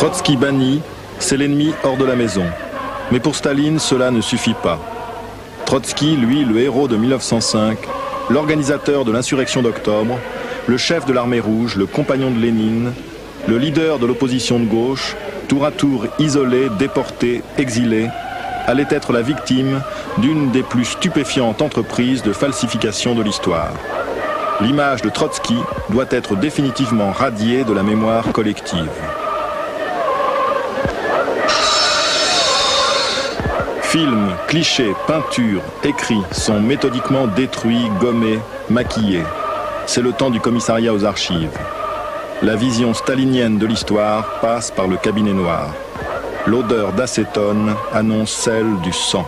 Trotsky banni, c'est l'ennemi hors de la maison. Mais pour Staline, cela ne suffit pas. Trotsky, lui, le héros de 1905, l'organisateur de l'insurrection d'octobre, le chef de l'armée rouge, le compagnon de Lénine, le leader de l'opposition de gauche, tour à tour isolé, déporté, exilé, allait être la victime d'une des plus stupéfiantes entreprises de falsification de l'histoire. L'image de Trotsky doit être définitivement radiée de la mémoire collective. Films, clichés, peintures, écrits sont méthodiquement détruits, gommés, maquillés. C'est le temps du commissariat aux archives. La vision stalinienne de l'histoire passe par le cabinet noir. L'odeur d'acétone annonce celle du sang.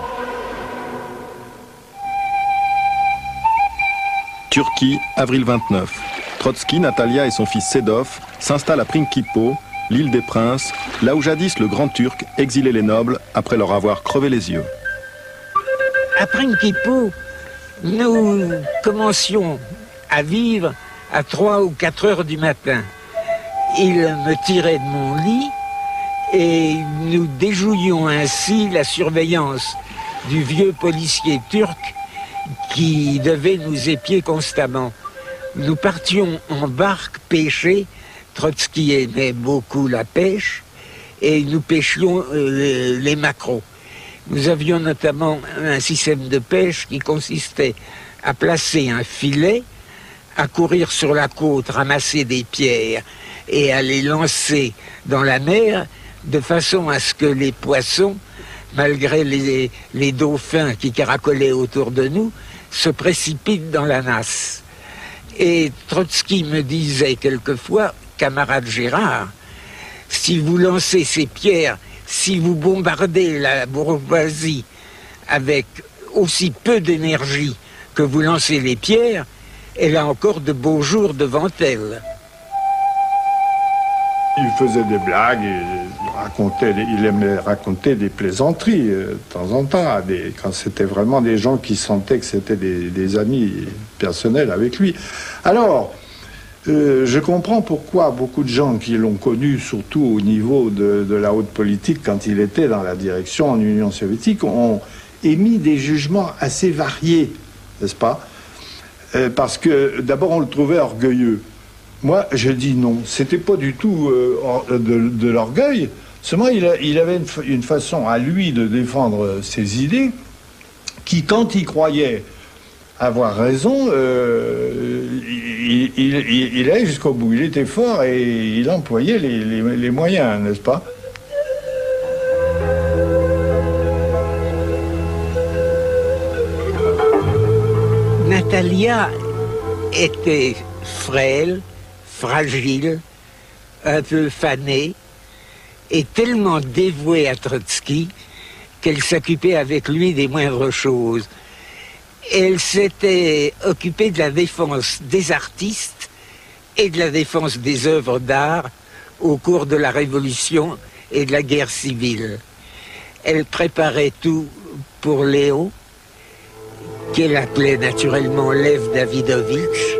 Turquie, avril 29. Trotsky, Natalia et son fils Sedov s'installent à Prinkipo, l'île des Princes, là où jadis le grand Turc exilait les nobles après leur avoir crevé les yeux. À Prinkipo, nous commencions à vivre à 3 ou 4 heures du matin. Il me tirait de mon lit et nous déjouions ainsi la surveillance du vieux policier turc qui devait nous épier constamment. Nous partions en barque pêcher. Trotsky aimait beaucoup la pêche et nous pêchions les maquereaux. Nous avions notamment un système de pêche qui consistait à placer un filet, à courir sur la côte, ramasser des pierres et à les lancer dans la mer de façon à ce que les poissons, malgré les dauphins qui caracolaient autour de nous, se précipitent dans la nasse. Et Trotsky me disait quelquefois, camarade Gérard, si vous lancez ces pierres, si vous bombardez la bourgeoisie avec aussi peu d'énergie que vous lancez les pierres, elle a encore de beaux jours devant elle. Il faisait des blagues, il aimait raconter des plaisanteries de temps en temps, quand c'était vraiment des gens qui sentaient que c'était des amis personnels avec lui. Alors, je comprends pourquoi beaucoup de gens qui l'ont connu, surtout au niveau de la haute politique, quand il était dans la direction en Union soviétique, ont émis des jugements assez variés, n'est-ce pas ? Parce que d'abord on le trouvait orgueilleux. Moi, je dis non. C'était pas du tout de l'orgueil. Seulement, il avait une façon à lui de défendre ses idées qui, quand il croyait avoir raison, il allait jusqu'au bout. Il était fort et il employait les moyens, n'est-ce pas ? Natalia était frêle, fragile, un peu fanée, et tellement dévouée à Trotsky qu'elle s'occupait avec lui des moindres choses. Elle s'était occupée de la défense des artistes et de la défense des œuvres d'art au cours de la Révolution et de la guerre civile. Elle préparait tout pour Léon, qu'elle appelait naturellement Lev Davidovitch,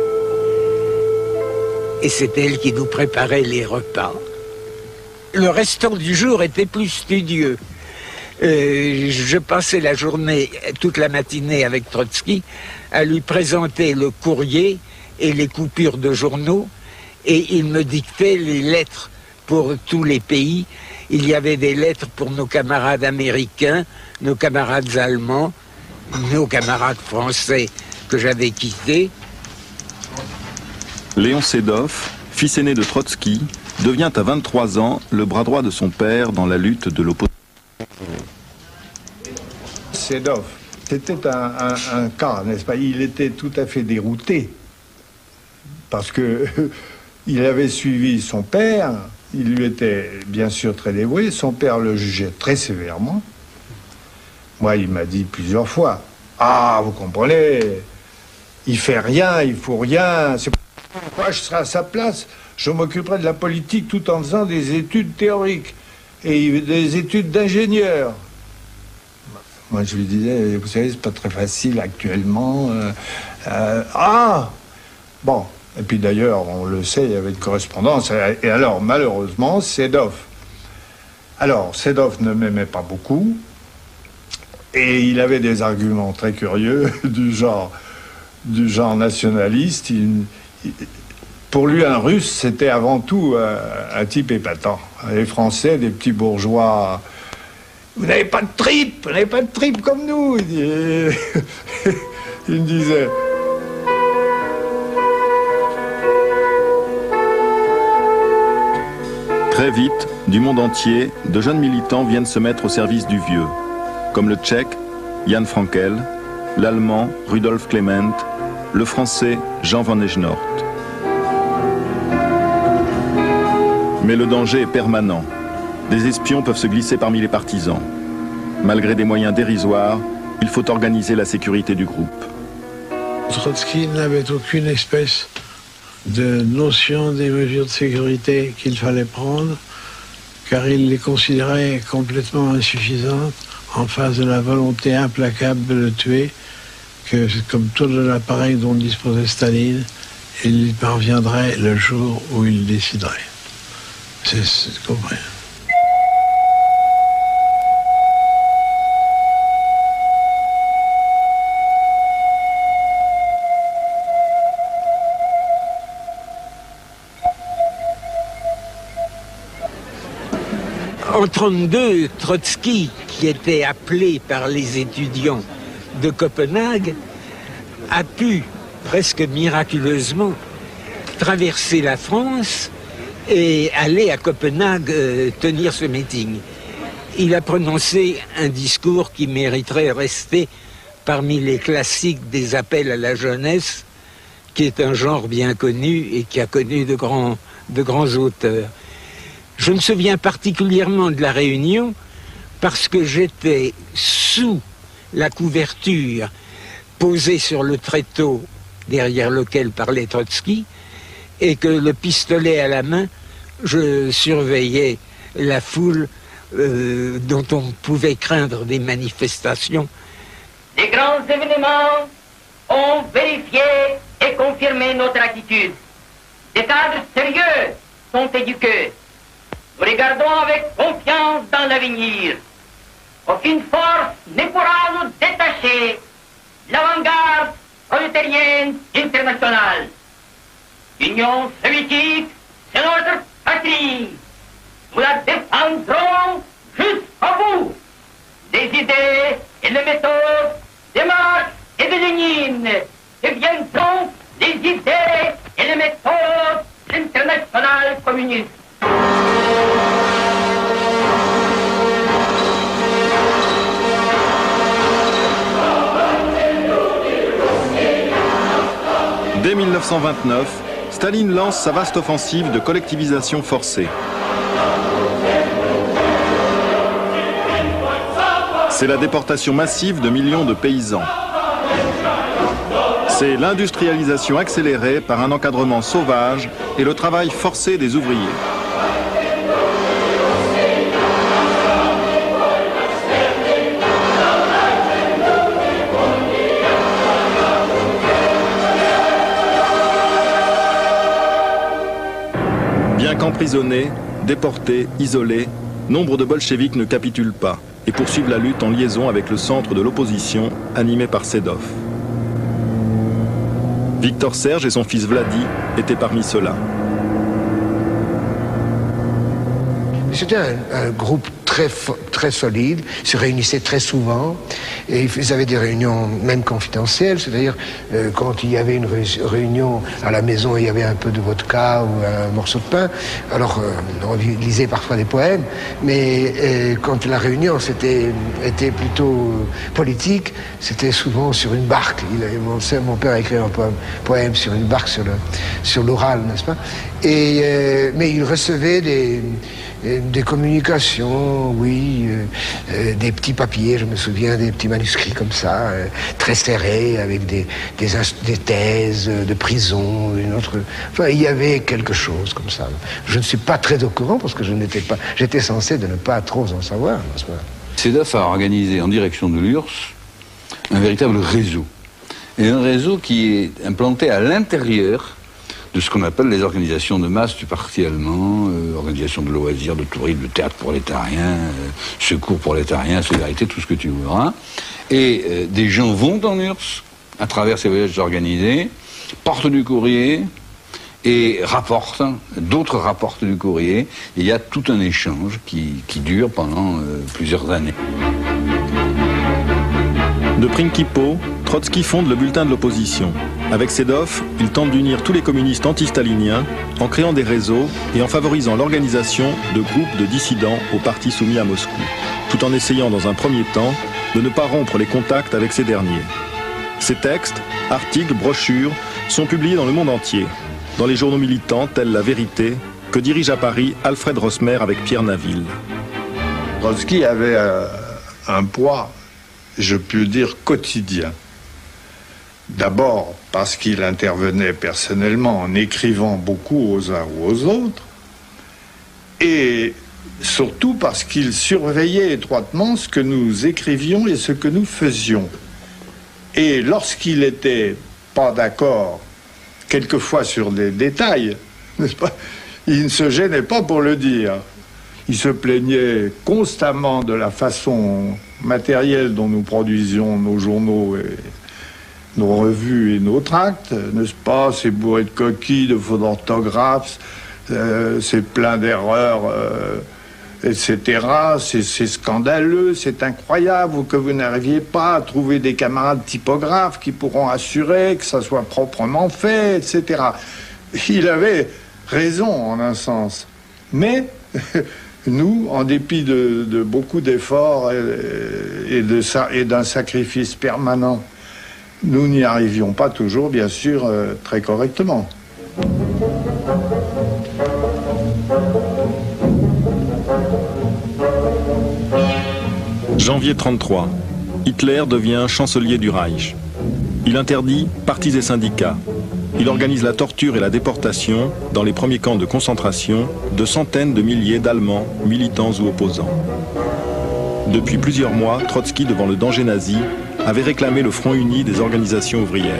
et c'est elle qui nous préparait les repas. Le restant du jour était plus studieux. Je passais la journée, toute la matinée avec Trotsky, à lui présenter le courrier et les coupures de journaux, et il me dictait les lettres pour tous les pays. Il y avait des lettres pour nos camarades américains, nos camarades allemands, nos camarades français que j'avais quittés. Léon Sedov, fils aîné de Trotsky, devient à 23 ans le bras droit de son père dans la lutte de l'opposition. Sedov, c'était un cas, n'est-ce pas ? Il était tout à fait dérouté parce que il avait suivi son père, il lui était bien sûr très dévoué, son père le jugeait très sévèrement. Moi, il m'a dit plusieurs fois, « Ah, vous comprenez, il fait rien, il faut rien, c'est pourquoi je serai à sa place, je m'occuperai de la politique tout en faisant des études théoriques et des études d'ingénieur. » Moi, je lui disais, vous savez, c'est pas très facile actuellement. Bon. Et puis d'ailleurs, on le sait, il y avait une correspondance. Et alors, malheureusement, Sedov Alors, Sedov ne m'aimait pas beaucoup, et il avait des arguments très curieux du genre nationaliste. Pour lui, un Russe, c'était avant tout un type épatant. Les Français, des petits bourgeois, vous n'avez pas de tripes, comme nous, il me disait. Très vite, du monde entier, de jeunes militants viennent se mettre au service du vieux, comme le Tchèque Jan Frankel, l'Allemand Rudolf Clement, le Français Jean van Egenoort. Mais le danger est permanent. Des espions peuvent se glisser parmi les partisans. Malgré des moyens dérisoires, il faut organiser la sécurité du groupe. Trotsky n'avait aucune espèce de notion des mesures de sécurité qu'il fallait prendre, car il les considérait complètement insuffisantes en face de la volonté implacable de le tuer, que comme tout l'appareil dont disposait Staline, il y parviendrait le jour où il déciderait. C'est compris. En 1932, Trotsky, qui était appelé par les étudiants de Copenhague, a pu, presque miraculeusement, traverser la France et aller à Copenhague tenir ce meeting. Il a prononcé un discours qui mériterait de rester parmi les classiques des appels à la jeunesse, qui est un genre bien connu et qui a connu de grands auteurs. Je me souviens particulièrement de la réunion parce que j'étais sous la couverture posée sur le tréteau derrière lequel parlait Trotsky et que le pistolet à la main, je surveillais la foule dont on pouvait craindre des manifestations. Les grands événements ont vérifié et confirmé notre attitude. Des cadres sérieux sont éduqués. Nous regardons avec confiance dans l'avenir. Aucune force ne pourra nous détacher de l'avant-garde prolétarienne internationale. L'Union soviétique, c'est notre patrie. Nous la défendrons jusqu'au bout. Des idées et les méthodes de Marx et de Lénine deviendront les idées et les méthodes de l'internationale communiste. Dès 1929, Staline lance sa vaste offensive de collectivisation forcée. C'est la déportation massive de millions de paysans. C'est l'industrialisation accélérée par un encadrement sauvage et le travail forcé des ouvriers. Bien qu'emprisonnés, déportés, isolés, nombre de bolcheviks ne capitulent pas et poursuivent la lutte en liaison avec le centre de l'opposition animé par Sedov. Victor Serge et son fils Vladi étaient parmi ceux-là. C'était un groupe très solide, se réunissait très souvent et ils avaient des réunions même confidentielles, c'est-à-dire quand il y avait une réunion à la maison, il y avait un peu de vodka ou un morceau de pain, alors on lisait parfois des poèmes, mais quand la réunion était plutôt politique, c'était souvent sur une barque. Mon père a écrit un poème sur une barque sur l'Oural, n'est-ce pas? Mais il recevait des communications, oui, des petits papiers, je me souviens, des petits manuscrits comme ça, très serrés, avec des thèses de prison, enfin, il y avait quelque chose comme ça. Je ne suis pas très au courant parce que j'étais censé de ne pas trop en savoir. Sedov a organisé en direction de l'URSS un véritable réseau. Et un réseau qui est implanté à l'intérieur de ce qu'on appelle les organisations de masse du parti allemand, organisations de loisirs, de tourisme, de théâtre prolétarien, secours prolétarien, solidarité, tout ce que tu voudras. Et des gens vont en URSS, à travers ces voyages organisés, portent du courrier et rapportent, d'autres rapportent du courrier. Et il y a tout un échange qui dure pendant plusieurs années. De Principo, Trotsky fonde le bulletin de l'opposition. Avec Sedov, il tente d'unir tous les communistes anti-staliniens en créant des réseaux et en favorisant l'organisation de groupes de dissidents au parti soumis à Moscou, tout en essayant dans un premier temps de ne pas rompre les contacts avec ces derniers. Ces textes, articles, brochures sont publiés dans le monde entier, dans les journaux militants tels La Vérité, que dirige à Paris Alfred Rosmer avec Pierre Naville. Trotsky avait un poids, je peux dire, quotidien. D'abord parce qu'il intervenait personnellement en écrivant beaucoup aux uns ou aux autres, et surtout parce qu'il surveillait étroitement ce que nous écrivions et ce que nous faisions. Et lorsqu'il n'était pas d'accord, quelquefois sur des détails, n'est-ce pas, il ne se gênait pas pour le dire. Il se plaignait constamment de la façon matérielle dont nous produisions nos journaux et nos revues et nos tracts, n'est-ce pas? C'est bourré de coquilles, de fautes d'orthographe, c'est plein d'erreurs, etc. C'est scandaleux, c'est incroyable que vous n'arriviez pas à trouver des camarades typographes qui pourront assurer que ça soit proprement fait, etc. Il avait raison en un sens. Mais nous, en dépit de beaucoup d'efforts et d'un sacrifice permanent, nous n'y arrivions pas toujours, bien sûr, très correctement. Janvier 1933, Hitler devient chancelier du Reich. Il interdit partis et syndicats. Il organise la torture et la déportation, dans les premiers camps de concentration, de centaines de milliers d'Allemands, militants ou opposants. Depuis plusieurs mois, Trotsky, devant le danger nazi, avait réclamé le front uni des organisations ouvrières.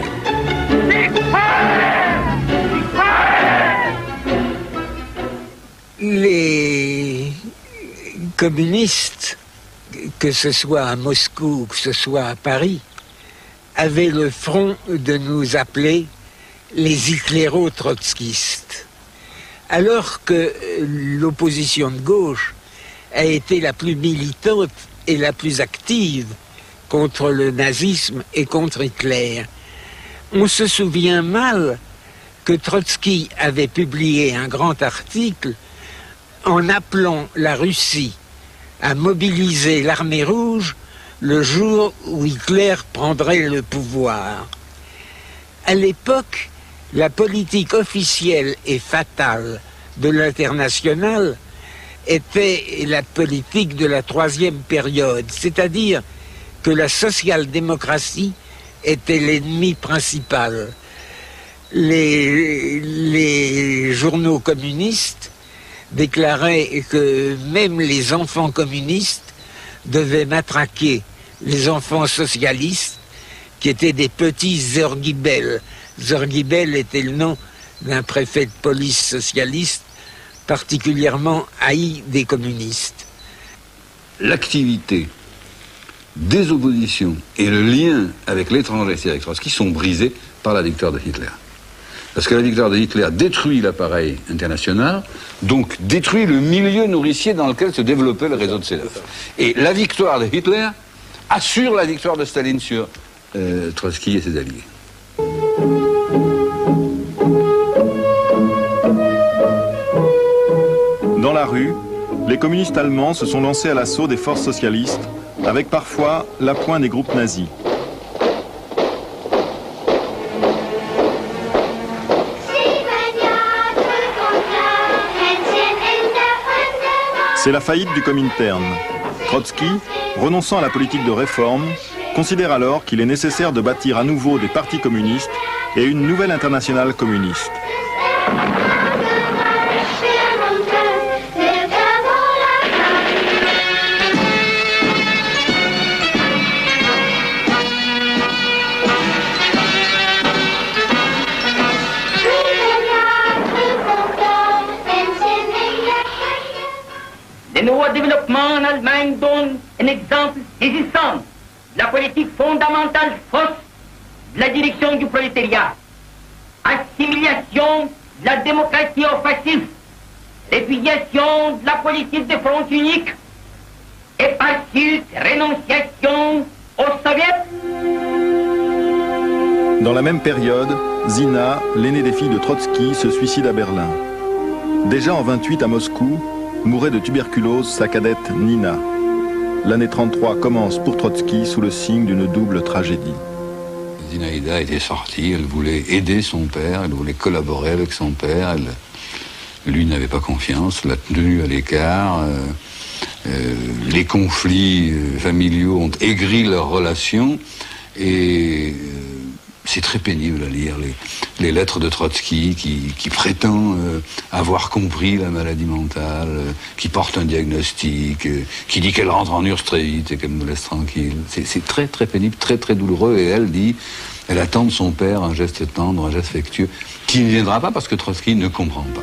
Les communistes, que ce soit à Moscou ou que ce soit à Paris, avaient le front de nous appeler les hitléro-trotskistes. Alors que l'opposition de gauche a été la plus militante et la plus active contre le nazisme et contre Hitler. On se souvient mal que Trotsky avait publié un grand article en appelant la Russie à mobiliser l'armée rouge le jour où Hitler prendrait le pouvoir. À l'époque, la politique officielle et fatale de l'Internationale était la politique de la troisième période, c'est-à-dire que la social-démocratie était l'ennemi principal. Les journaux communistes déclarait que même les enfants communistes devaient matraquer les enfants socialistes qui étaient des petits Zorgibel. Zorgibel était le nom d'un préfet de police socialiste particulièrement haï des communistes. L'activité des oppositions et le lien avec l'étranger, c'est-à-dire avec Trotsky, sont brisés par la victoire de Hitler. Parce que la victoire de Hitler détruit l'appareil international, donc détruit le milieu nourricier dans lequel se développait le réseau de Sedov. Et la victoire de Hitler assure la victoire de Staline sur Trotsky et ses alliés. Dans la rue, les communistes allemands se sont lancés à l'assaut des forces socialistes, avec parfois l'appoint des groupes nazis. C'est la faillite du Komintern. Trotsky, renonçant à la politique de réforme, considère alors qu'il est nécessaire de bâtir à nouveau des partis communistes et une nouvelle internationale communiste. Le nouveau développement en Allemagne donne un exemple saisissant de la politique fondamentale fausse de la direction du prolétariat. Assimilation de la démocratie au fascisme, répudiation de la politique de front unique et par suite rénonciation aux soviets. Dans la même période, Zina, l'aînée des filles de Trotsky, se suicide à Berlin. Déjà en 28 à Moscou, mourait de tuberculose sa cadette Nina. L'année 33 commence pour Trotsky sous le signe d'une double tragédie. Zinaïda était sortie, elle voulait aider son père, elle voulait collaborer avec son père. Lui n'avait pas confiance, l'a tenu à l'écart. Les conflits familiaux ont aigri leurs relations et c'est très pénible à lire les lettres de Trotsky qui prétend avoir compris la maladie mentale, qui porte un diagnostic, qui dit qu'elle rentre en URSS très vite et qu'elle nous laisse tranquille. C'est très très pénible, très très douloureux, et elle dit, elle attend de son père un geste tendre, un geste affectueux, qui ne viendra pas parce que Trotsky ne comprend pas.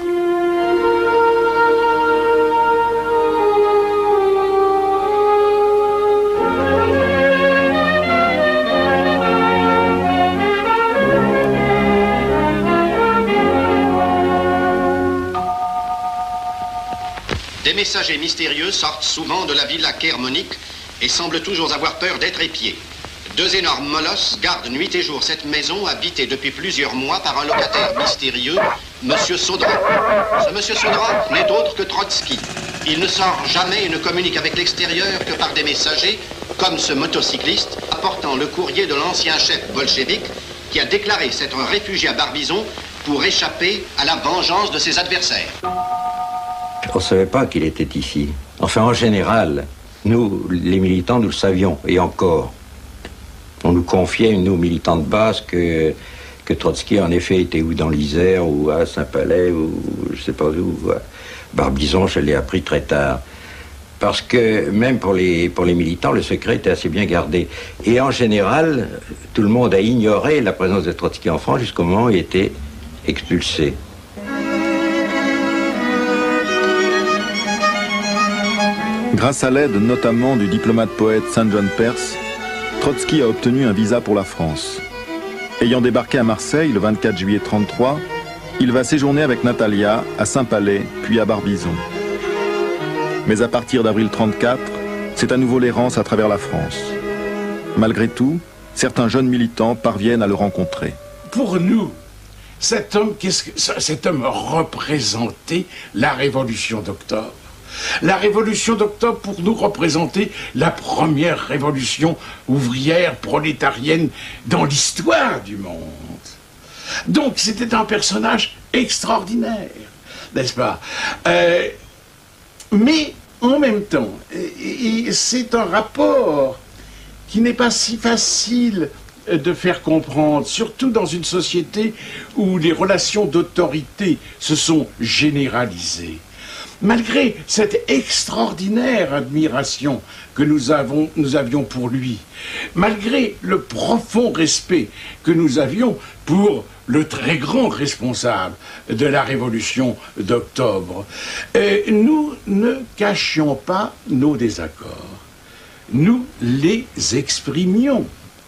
Des messagers mystérieux sortent souvent de la villa Kermonique et semblent toujours avoir peur d'être épiés. Deux énormes molosses gardent nuit et jour cette maison habitée depuis plusieurs mois par un locataire mystérieux, Monsieur Saudran. Ce Monsieur Saudran n'est autre que Trotsky. Il ne sort jamais et ne communique avec l'extérieur que par des messagers, comme ce motocycliste apportant le courrier de l'ancien chef bolchevique qui a déclaré s'être réfugié à Barbizon pour échapper à la vengeance de ses adversaires. On ne savait pas qu'il était ici. Enfin, en général, nous, les militants, nous le savions, et encore. On nous confiait, nous, militants de base, que Trotsky, en effet, était ou dans l'Isère, ou à Saint-Palais, ou je ne sais pas où. À Barbizon, je l'ai appris très tard. Parce que même pour les militants, le secret était assez bien gardé. Et en général, tout le monde a ignoré la présence de Trotsky en France jusqu'au moment où il était expulsé. Grâce à l'aide notamment du diplomate-poète Saint John Perse, Trotsky a obtenu un visa pour la France. Ayant débarqué à Marseille le 24 juillet 1933, il va séjourner avec Natalia à Saint-Palais, puis à Barbizon. Mais à partir d'avril 1934, c'est à nouveau l'errance à travers la France. Malgré tout, certains jeunes militants parviennent à le rencontrer. Pour nous, cet homme représentait la Révolution d'octobre. La Révolution d'octobre, pour nous, représentait la première révolution ouvrière prolétarienne dans l'histoire du monde. Donc c'était un personnage extraordinaire, n'est-ce pas? Mais en même temps, et c'est un rapport qui n'est pas si facile de faire comprendre, surtout dans une société où les relations d'autorité se sont généralisées. Malgré cette extraordinaire admiration que nous avions pour lui, malgré le profond respect que nous avions pour le très grand responsable de la Révolution d'octobre, nous ne cachions pas nos désaccords. Nous les exprimions.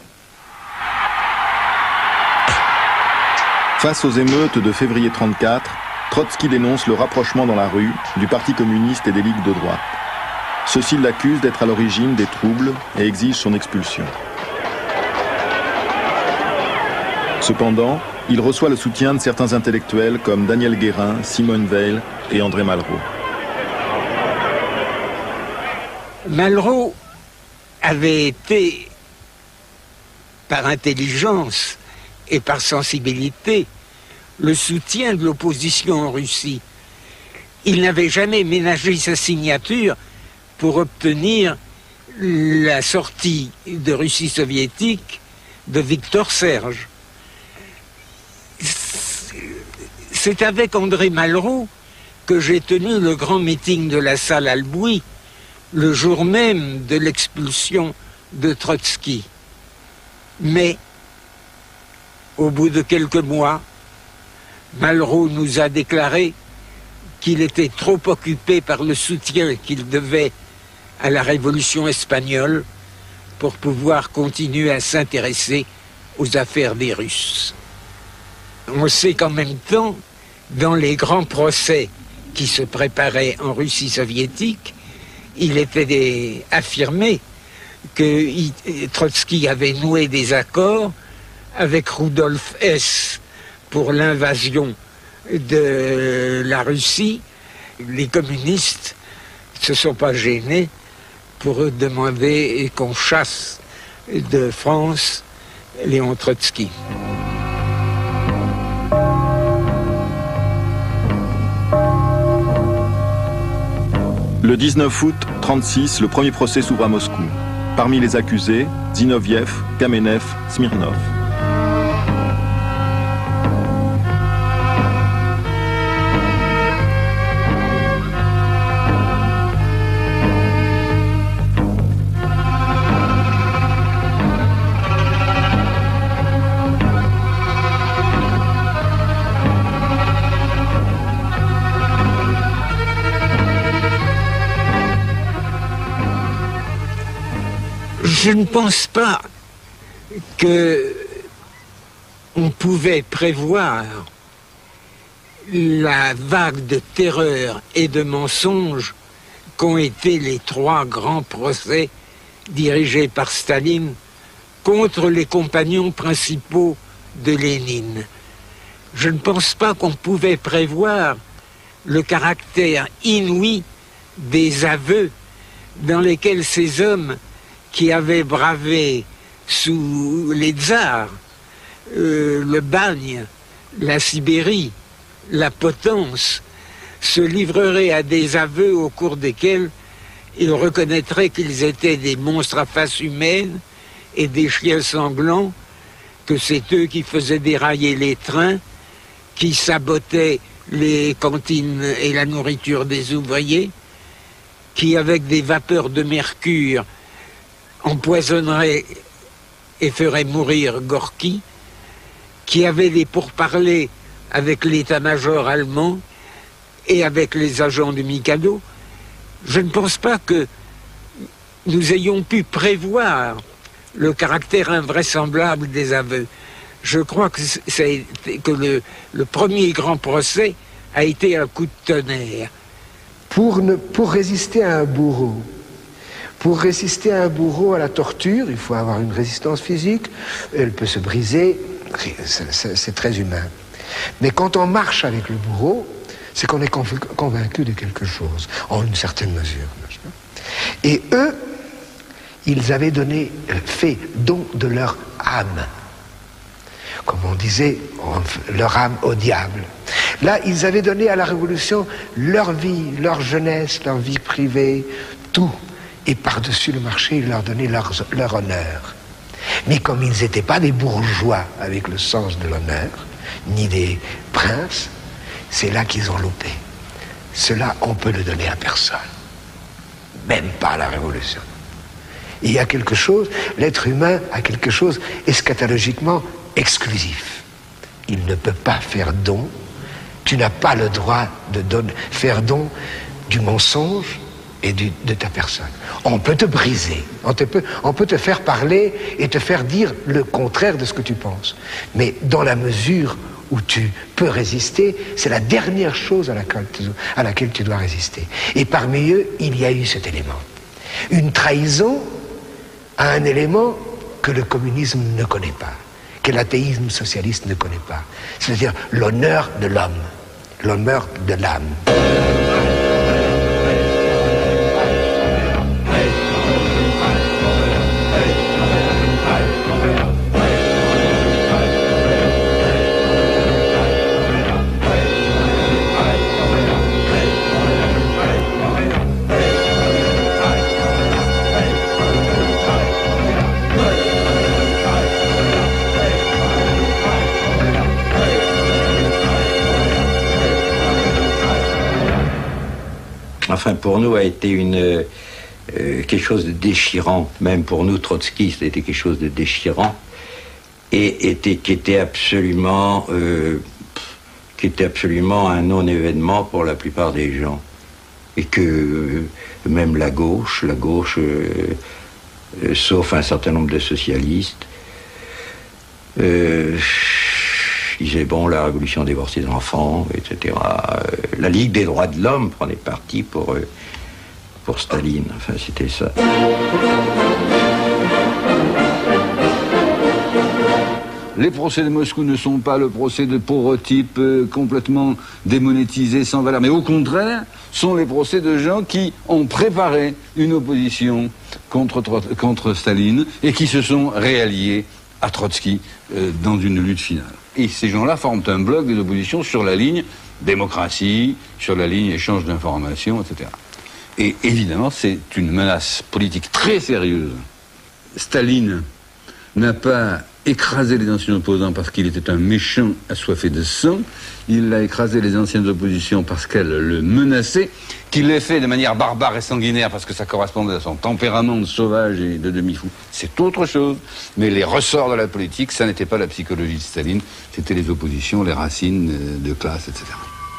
Face aux émeutes de février 1934, Trotsky dénonce le rapprochement dans la rue du Parti communiste et des ligues de droite. Ceux-ci l'accusent d'être à l'origine des troubles et exigent son expulsion. Cependant, il reçoit le soutien de certains intellectuels comme Daniel Guérin, Simone Weil et André Malraux. Malraux avait été, par intelligence et par sensibilité, le soutien de l'opposition en Russie. Il n'avait jamais ménagé sa signature pour obtenir la sortie de Russie soviétique de Victor Serge. C'est avec André Malraux que j'ai tenu le grand meeting de la salle Albouy le jour même de l'expulsion de Trotsky. Mais, au bout de quelques mois, Malraux nous a déclaré qu'il était trop occupé par le soutien qu'il devait à la révolution espagnole pour pouvoir continuer à s'intéresser aux affaires des Russes. On sait qu'en même temps, dans les grands procès qui se préparaient en Russie soviétique, il était affirmé que Trotsky avait noué des accords avec Rudolf Hess pour l'invasion de la Russie. Les communistes ne se sont pas gênés pour demander qu'on chasse de France Léon Trotsky. Le 19 août 1936, le premier procès s'ouvre à Moscou. Parmi les accusés, Zinoviev, Kamenev, Smirnov. Je ne pense pas qu'on pouvait prévoir la vague de terreur et de mensonges qu'ont été les 3 grands procès dirigés par Staline contre les compagnons principaux de Lénine. Je ne pense pas qu'on pouvait prévoir le caractère inouï des aveux dans lesquels ces hommes qui avaient bravé sous les tsars le bagne, la Sibérie, la potence, se livreraient à des aveux au cours desquels ils reconnaîtraient qu'ils étaient des monstres à face humaine et des chiens sanglants, que c'est eux qui faisaient dérailler les trains, qui sabotaient les cantines et la nourriture des ouvriers, qui, avec des vapeurs de mercure, empoisonnerait et ferait mourir Gorky, qui avait des pourparlers avec l'état-major allemand et avec les agents du Mikado. Je ne pense pas que nous ayons pu prévoir le caractère invraisemblable des aveux. Je crois que, le premier grand procès a été un coup de tonnerre. Pour résister à un bourreau, pour résister à un bourreau, à la torture, il faut avoir une résistance physique, elle peut se briser, c'est très humain. Mais quand on marche avec le bourreau, c'est qu'on est convaincu de quelque chose, en une certaine mesure. Et eux, ils avaient fait don de leur âme. Comme on disait, leur âme au diable. Là, ils avaient donné à la Révolution leur vie, leur jeunesse, leur vie privée, tout. Et par-dessus le marché, ils leur donnaient leur honneur. Mais comme ils n'étaient pas des bourgeois avec le sens de l'honneur, ni des princes, c'est là qu'ils ont loupé. Cela, on peut le donner à personne. Même pas à la Révolution. Il y a quelque chose, l'être humain a quelque chose eschatologiquement exclusif. Il ne peut pas faire don. Tu n'as pas le droit de faire don du mensonge et de ta personne. On peut te briser, on peut te faire parler et te faire dire le contraire de ce que tu penses. Mais dans la mesure où tu peux résister, c'est la dernière chose à laquelle tu dois résister. Et parmi eux, il y a eu cet élément. Une trahison à un élément que le communisme ne connaît pas, que l'athéisme socialiste ne connaît pas. C'est-à-dire l'honneur de l'homme, l'honneur de l'âme. Enfin, pour nous, a été quelque chose de déchirant. Même pour nous, Trotsky, c'était quelque chose de déchirant. Et qui était absolument qui était absolument un non-événement pour la plupart des gens. Et que même la gauche, sauf un certain nombre de socialistes, disait bon, la révolution divorce des enfants, etc. La Ligue des droits de l'homme prenait parti pour Staline. Enfin, c'était ça. Les procès de Moscou ne sont pas le procès de pauvres types complètement démonétisés, sans valeur, mais au contraire, sont les procès de gens qui ont préparé une opposition contre Staline et qui se sont réalliés à Trotsky dans une lutte finale. Et ces gens-là forment un bloc des oppositions sur la ligne démocratie, sur la ligne échange d'informations, etc. Et évidemment, c'est une menace politique très sérieuse. Staline n'a pas écrasé les anciens opposants parce qu'il était un méchant assoiffé de sang. Il a écrasé les anciennes oppositions parce qu'elles le menaçaient, qu'il l'ait fait de manière barbare et sanguinaire parce que ça correspondait à son tempérament de sauvage et de demi-fou. C'est autre chose. Mais les ressorts de la politique, ça n'était pas la psychologie de Staline, c'était les oppositions, les racines de classe, etc.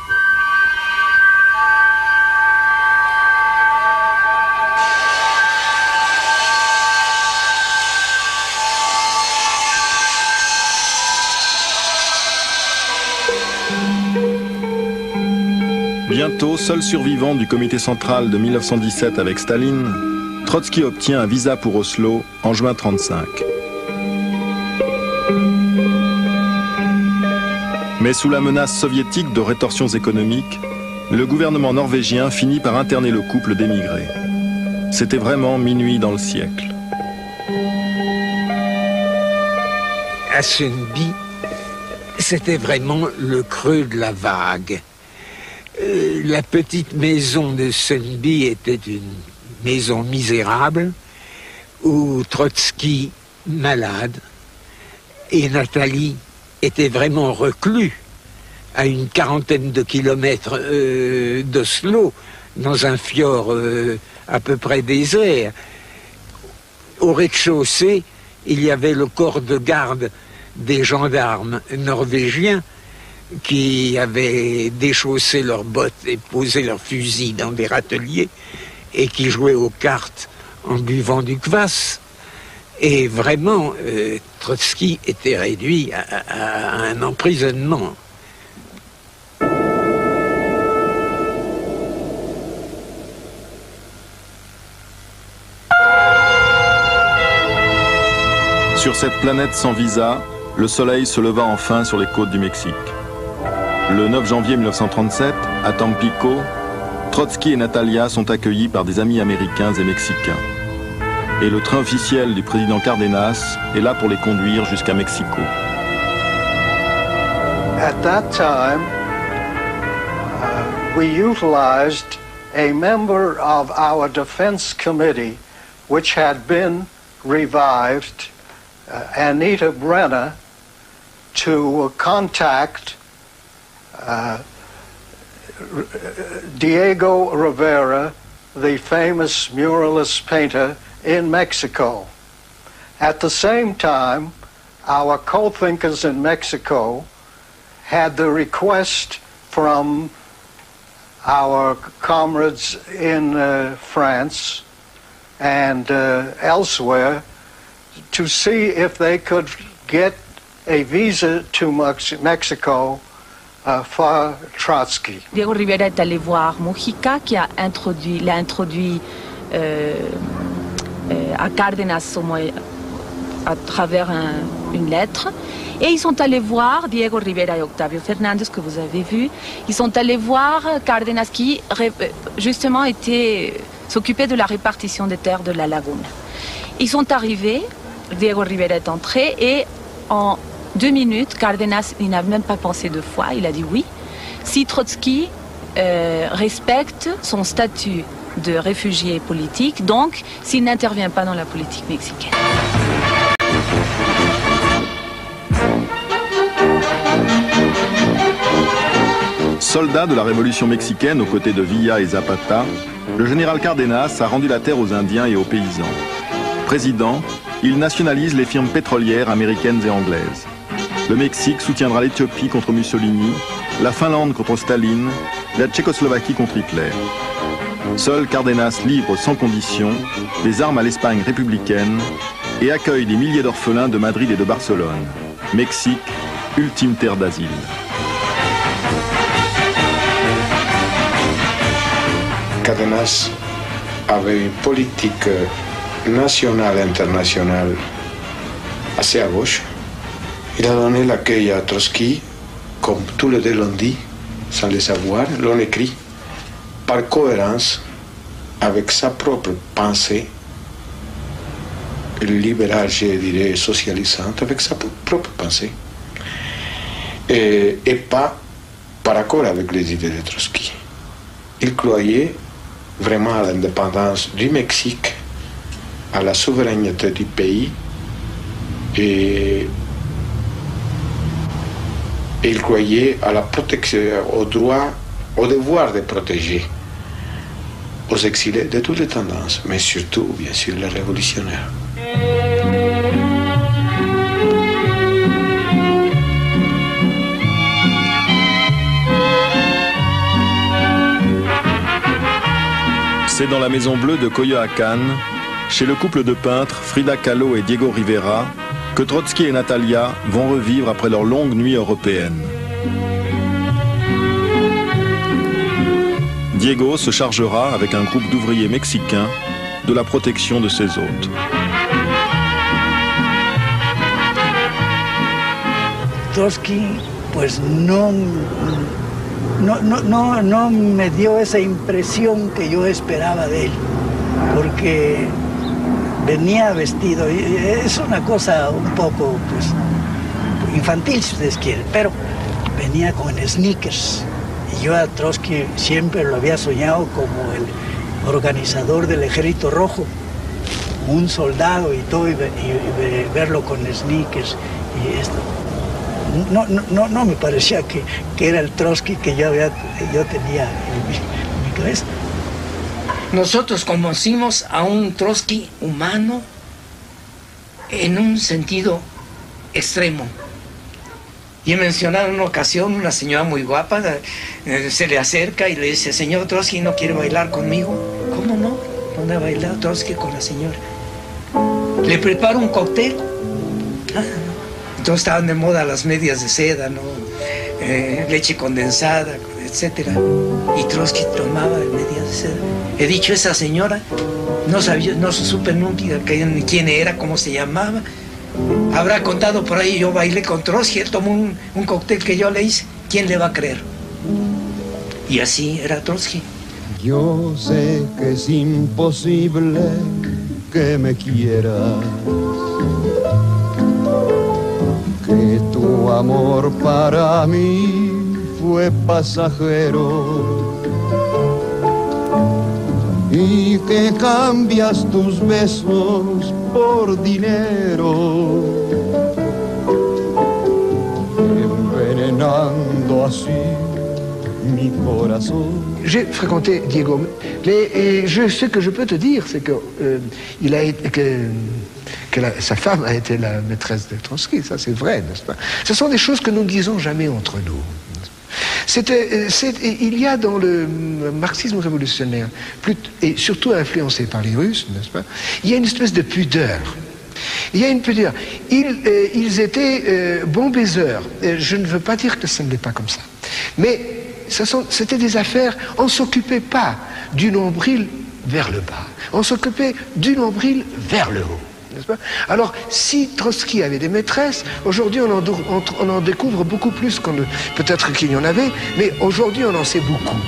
Bientôt, seul survivant du comité central de 1917 avec Staline, Trotsky obtient un visa pour Oslo en juin 1935. Mais sous la menace soviétique de rétorsions économiques, le gouvernement norvégien finit par interner le couple d'émigrés. C'était vraiment minuit dans le siècle. À Sundby, c'était vraiment le creux de la vague. La petite maison de Sundby était une maison misérable où Trotsky, malade, et Nathalie étaient vraiment reclus à une quarantaine de kilomètres d'Oslo, dans un fjord à peu près désert. Au rez-de-chaussée, il y avait le corps de garde des gendarmes norvégiens qui avaient déchaussé leurs bottes et posé leurs fusils dans des râteliers et qui jouaient aux cartes en buvant du kvass. Et vraiment, Trotsky était réduit à un emprisonnement. Sur cette planète sans visa, le soleil se leva enfin sur les côtes du Mexique. Le 9 janvier 1937, à Tampico, Trotsky et Natalia sont accueillis par des amis américains et mexicains. Et le train officiel du président Cárdenas est là pour les conduire jusqu'à Mexico. At that time, we utilized a member of our defense committee, which had been revived, Anita Brenner, to contact Diego Rivera, the famous muralist painter in Mexico. At the same time, our co-thinkers in Mexico had the request from our comrades in France and elsewhere to see if they could get a visa to Mexico for Trotsky. Diego Rivera est allé voir Mujica, qui l'a introduit à Cárdenas à travers une lettre. Et ils sont allés voir Diego Rivera et Octavio Fernández, que vous avez vu. Ils sont allés voir Cárdenas, qui justement s'occupait de la répartition des terres de la Lagune. Ils sont arrivés, Diego Rivera est entré, et en 2 minutes, Cárdenas, il n'a même pas pensé 2 fois, il a dit oui. Si Trotsky respecte son statut de réfugié politique, donc s'il n'intervient pas dans la politique mexicaine. Soldat de la révolution mexicaine aux côtés de Villa et Zapata, le général Cárdenas a rendu la terre aux Indiens et aux paysans. Président, il nationalise les firmes pétrolières américaines et anglaises. Le Mexique soutiendra l'Éthiopie contre Mussolini la Finlande contre Staline, la Tchécoslovaquie contre Hitler. Seul Cárdenas livre sans condition des armes à l'Espagne républicaine et accueille des milliers d'orphelins de Madrid et de Barcelone. Mexique, ultime terre d'asile. Cárdenas avait une politique nationale et internationale assez à gauche. Il a donné l'accueil à Trotsky, comme tous les deux l'ont dit, sans le savoir, l'ont écrit, par cohérence avec sa propre pensée, libérale, je dirais, socialisante, avec sa propre pensée, et pas par accord avec les idées de Trotsky. Il croyait vraiment à l'indépendance du Mexique, à la souveraineté du pays, et il croyait à la protection, au droit, au devoir de protéger aux exilés de toutes les tendances, mais surtout, bien sûr, les révolutionnaires. C'est dans la Maison Bleue de Coyoacán, chez le couple de peintres Frida Kahlo et Diego Rivera, que Trotsky et Natalia vont revivre après leur longue nuit européenne. Diego se chargera, avec un groupe d'ouvriers mexicains, de la protection de ses hôtes. Trotsky, pues no me dio esa impresión que yo esperaba de él, porque venía vestido, y es una cosa un poco pues, infantil si ustedes quieren, pero venía con sneakers. Y yo a Trotsky siempre lo había soñado como el organizador del Ejército Rojo, un soldado y todo, y verlo con sneakers y esto. No me parecía que era el Trotsky que yo tenía en mi cabeza. Nosotros conocimos a un Trotsky humano en un sentido extremo. Y he mencionado en una ocasión una señora muy guapa, se le acerca y le dice: señor Trotsky, ¿no quiere bailar conmigo? ¿Cómo no? ¿Dónde ha bailado Trotsky con la señora? Le preparo un cóctel. Entonces estaban de moda las medias de seda, ¿no? Leche condensada, etc. Y Trotsky tomaba medias de seda. He dicho, esa señora, no supe nunca quién era, cómo se llamaba. Habrá contado por ahí, yo bailé con Trotsky, él tomó un cóctel que yo le hice. ¿Quién le va a creer? Y así era Trotsky. Yo sé que es imposible que me quieras, que tu amor para mí fue pasajero y que cambias tus besos por dinero, envenenando así mi corazón. J'ai fréquenté Diego, ce que je peux te dire, c'est que sa femme a été la maîtresse de Trotsky, ça c'est vrai, n'est-ce pas? Ce sont des choses que nous ne disons jamais entre nous. Il y a dans le marxisme révolutionnaire, et surtout influencé par les Russes, n'est-ce pas, il y a une espèce de pudeur. Il y a une pudeur. Ils étaient bons baiseurs. Je ne veux pas dire que ce n'est pas comme ça. Mais c'était des affaires, on ne s'occupait pas du nombril vers le bas. On s'occupait du nombril vers le haut. Alors, si Trotsky avait des maîtresses, aujourd'hui on en découvre beaucoup plus peut-être qu'il y en avait, mais aujourd'hui on en sait beaucoup.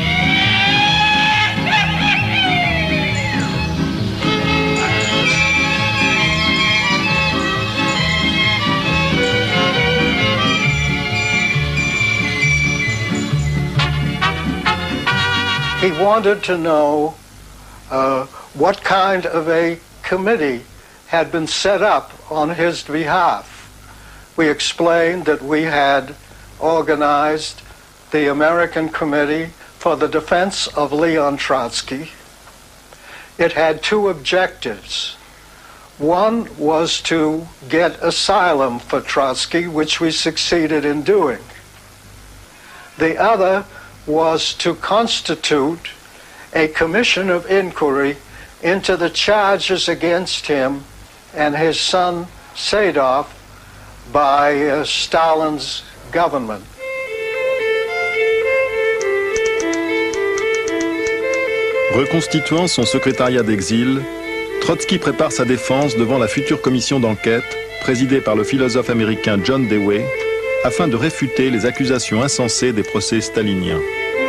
He wanted to know what kind of a committee had been set up on his behalf. We explained that we had organized the American Committee for the Defense of Leon Trotsky. It had two objectives. One was to get asylum for Trotsky, which we succeeded in doing. The other was to constitute a commission of inquiry into the charges against him and his son Sadov by Stalin's government. Reconstituant son secrétariat d'exil, Trotsky prépare sa défense devant la future commission d'enquête présidée par le philosophe américain John Dewey afin de réfuter les accusations insensées des procès staliniens.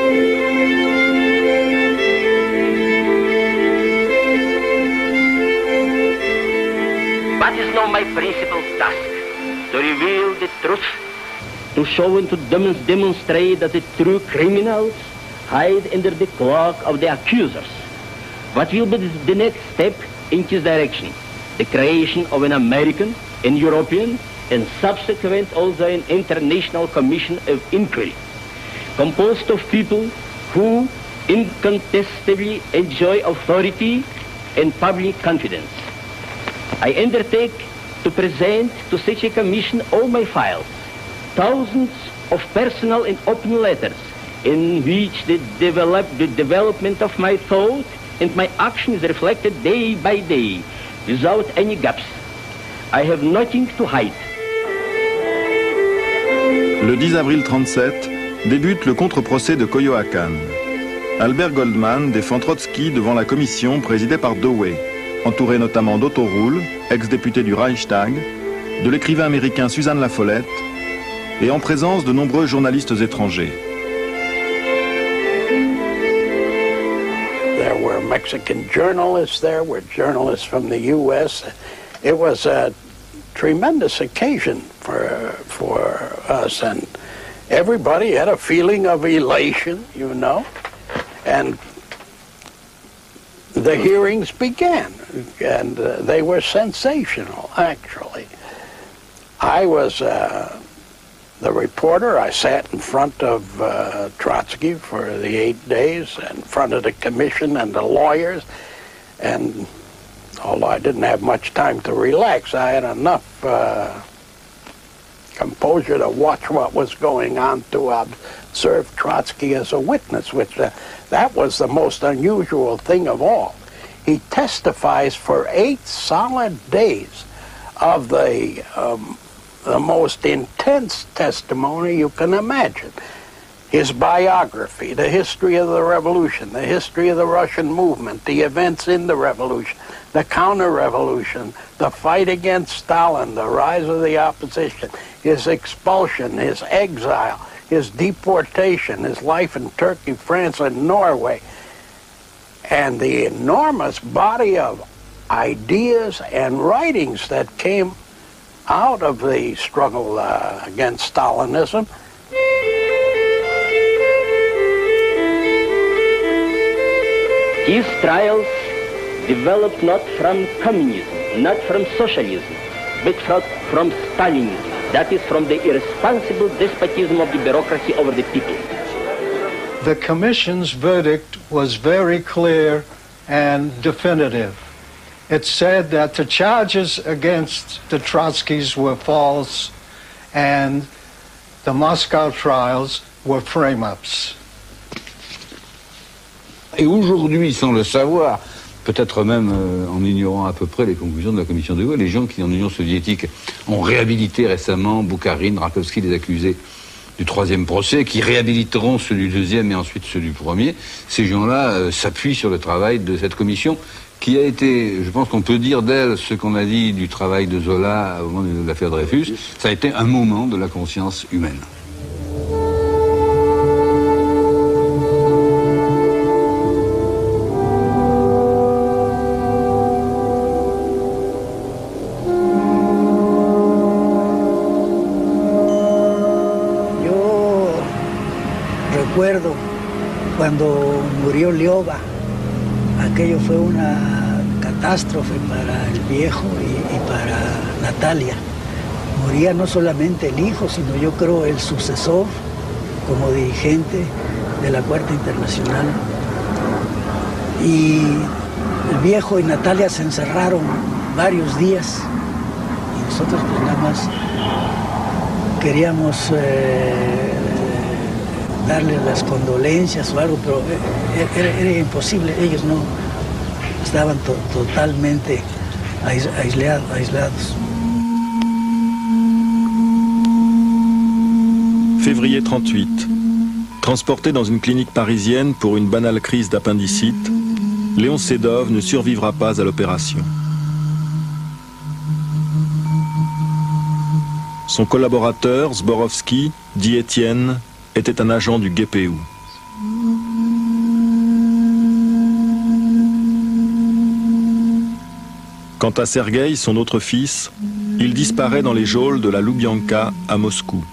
What is now my principal task? To reveal the truth, to show and to demonstrate that the true criminals hide under the cloak of the accusers. What will be the next step in this direction? The creation of an American, an European, and subsequent also an international commission of inquiry, composed of people who incontestably enjoy authority and public confidence. I undertake to present to such a commission all my files, thousands of personal and open letters, in which the development of my thought and my action is reflected day by day, without any gaps. I have nothing to hide. Le 10 avril 1937 débute le contre-procès de Coyoacán. Albert Goldman défend Trotsky devant la commission présidée par Dewey, entouré notamment d'Otto Ruhl, ex-député du Reichstag, de l'écrivain américain Suzanne Lafollette, et en présence de nombreux journalistes étrangers. There were Mexican journalists, there were journalists from the U.S. It was a tremendous occasion for us, and everybody had a feeling of elation, you know, and the hearings began, and they were sensational, actually. I was the reporter. I sat in front of Trotsky for the 8 days, in front of the commission and the lawyers, and although I didn't have much time to relax, I had enough composure to watch what was going on, to observe Trotsky as a witness, which that was the most unusual thing of all. He testifies for 8 solid days of the most intense testimony you can imagine. His biography, the history of the revolution, the history of the Russian movement, the events in the revolution, the counter-revolution, the fight against Stalin, the rise of the opposition, his expulsion, his exile, his deportation, his life in Turkey, France, and Norway, and the enormous body of ideas and writings that came out of the struggle against Stalinism. These trials developed not from communism, not from socialism, but from Stalinism. That is, from the irresponsible despotism of the bureaucracy over the people. The commission's verdict was very clear and definitive. It said that the charges against the Trotskys were false and the Moscow trials were frame-ups. Et aujourd'hui, sans le savoir, peut-être même en ignorant à peu près les conclusions de la commission de Gaulle, les gens qui en Union soviétique ont réhabilité récemment Boukharine, Rakowski, les accusés du 3e procès, qui réhabiliteront ceux du 2e et ensuite ceux du 1er, ces gens-là s'appuient sur le travail de cette commission qui a été, je pense qu'on peut dire d'elle ce qu'on a dit du travail de Zola au moment de l'affaire Dreyfus, ça a été un moment de la conscience humaine. Recuerdo cuando murió Lioba, aquello fue una catástrofe para el viejo y para Natalia. Moría no solamente el hijo, sino yo creo el sucesor como dirigente de la Cuarta Internacional. Y el viejo y Natalia se encerraron varios días y nosotros pues nada más queríamos darle las condolencias o algo, pero era imposible. Ellos no estaban totalmente aislados. Février 38. Transporté dans une clinique parisienne pour une banale crise d'appendicite, Léon Sedov ne survivra pas à l'opération. Son collaborateur, Zborowski, dit Étienne, était un agent du GPU. Quant à Sergueï, son autre fils, il disparaît dans les geôles de la Loubianka à Moscou.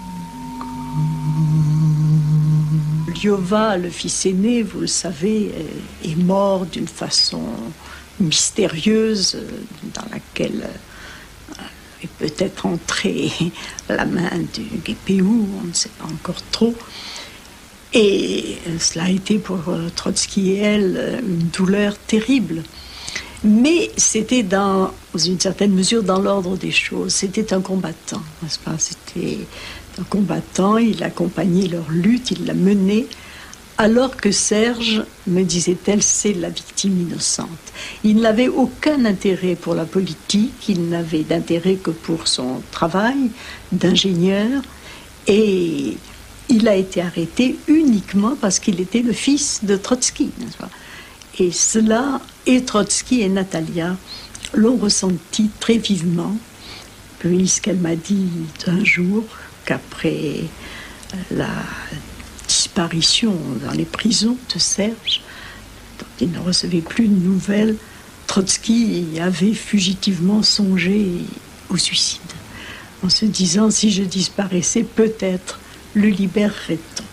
Lyova, le fils aîné, vous le savez, est mort d'une façon mystérieuse dans laquelle est peut-être entrée la main du GPU, on ne sait pas encore trop. Et cela a été pour Trotsky et elle une douleur terrible. Mais c'était dans une certaine mesure dans l'ordre des choses. C'était un combattant, n'est-ce pas? C'était un combattant, il accompagnait leur lutte, il l'a menée, alors que Serge, me disait-elle, c'est la victime innocente. Il n'avait aucun intérêt pour la politique, il n'avait d'intérêt que pour son travail d'ingénieur, et il a été arrêté uniquement parce qu'il était le fils de Trotsky, n'est-ce pas? Et cela, et Trotsky et Natalia l'ont ressenti très vivement, puisqu'elle m'a dit un jour qu'après la disparition dans les prisons de Serge, dont il ne recevait plus de nouvelles, Trotsky avait fugitivement songé au suicide, en se disant, si je disparaissais, peut-être le libérerait-on.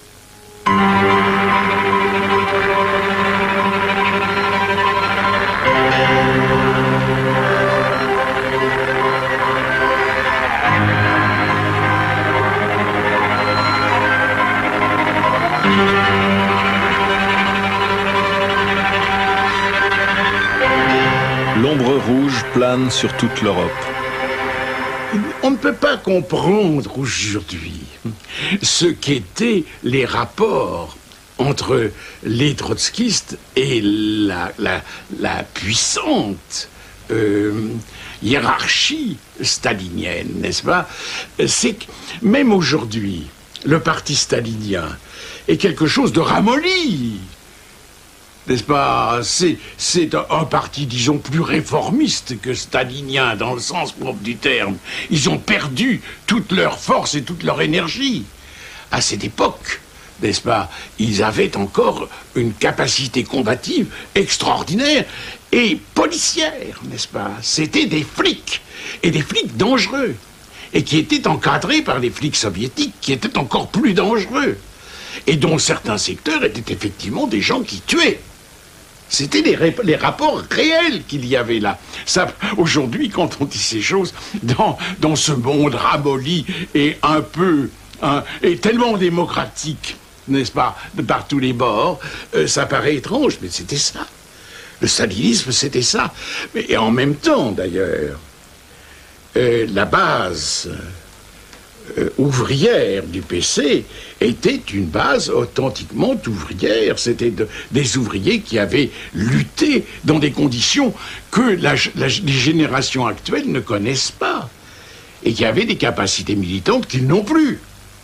L'ombre rouge plane sur toute l'Europe. On ne peut pas comprendre aujourd'hui ce qu'étaient les rapports entre les trotskistes et la puissante hiérarchie stalinienne, n'est-ce pas? C'est que même aujourd'hui, le parti stalinien est quelque chose de ramolli. N'est-ce pas? C'est un parti, disons, plus réformiste que stalinien, dans le sens propre du terme. Ils ont perdu toute leur force et toute leur énergie. À cette époque, n'est-ce pas, ils avaient encore une capacité combative extraordinaire et policière, n'est-ce pas? C'était des flics, et des flics dangereux, et qui étaient encadrés par les flics soviétiques, qui étaient encore plus dangereux, et dont certains secteurs étaient effectivement des gens qui tuaient. C'était les rapports réels qu'il y avait là. Ça, aujourd'hui, quand on dit ces choses, dans ce monde ramolli et un peu, et tellement démocratique, n'est-ce pas, de par tous les bords, ça paraît étrange, mais c'était ça. Le stalinisme, c'était ça. Et en même temps, d'ailleurs, la base ouvrière du PC était une base authentiquement ouvrière. C'était des ouvriers qui avaient lutté dans des conditions que les générations actuelles ne connaissent pas et qui avaient des capacités militantes qu'ils n'ont plus.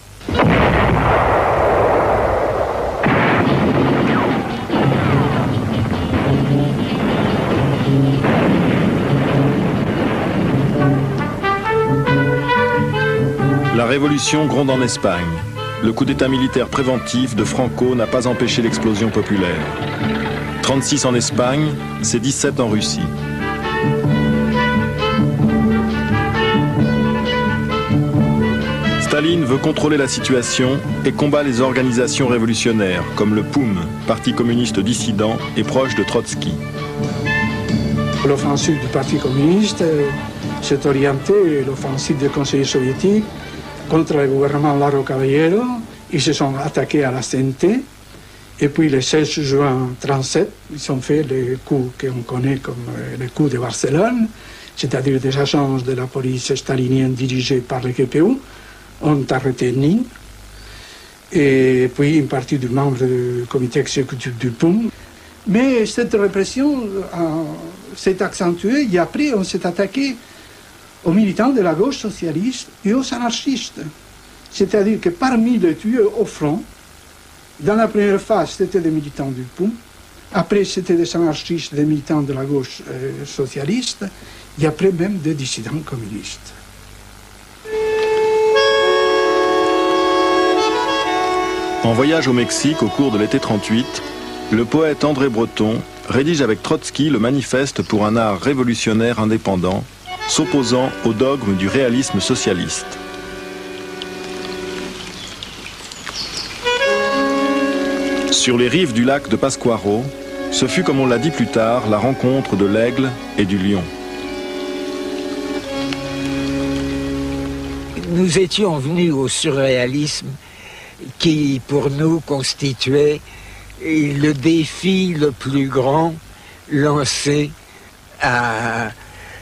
La révolution gronde en Espagne. Le coup d'état militaire préventif de Franco n'a pas empêché l'explosion populaire. 36 en Espagne, c'est 17 en Russie. Staline veut contrôler la situation et combat les organisations révolutionnaires, comme le POUM, Parti communiste dissident et proche de Trotsky. L'offensive du Parti communiste s'est orientée, l'offensive des conseillers soviétiques, contre le gouvernement Largo Caballero. Ils se sont attaqués à la CNT. Et puis le 16 juin 1937, ils ont fait le coup qu'on connaît comme le coup de Barcelone, c'est-à-dire des agents de la police stalinienne dirigés par le GPU ont arrêté Nin. et puis une partie du membre du comité exécutif du PUM. Mais cette répression s'est accentuée et après on s'est attaqué aux militants de la gauche socialiste et aux anarchistes. C'est-à-dire que parmi les tués au front, dans la première phase, c'était des militants du PUM, après c'était des anarchistes, des militants de la gauche socialiste, et après même des dissidents communistes. En voyage au Mexique au cours de l'été 38, le poète André Breton rédige avec Trotsky le manifeste pour un art révolutionnaire indépendant, s'opposant au dogme du réalisme socialiste. Sur les rives du lac de Pascuaro, ce fut, comme on l'a dit plus tard, la rencontre de l'aigle et du lion. Nous étions venus au surréalisme qui, pour nous, constituait le défi le plus grand lancé à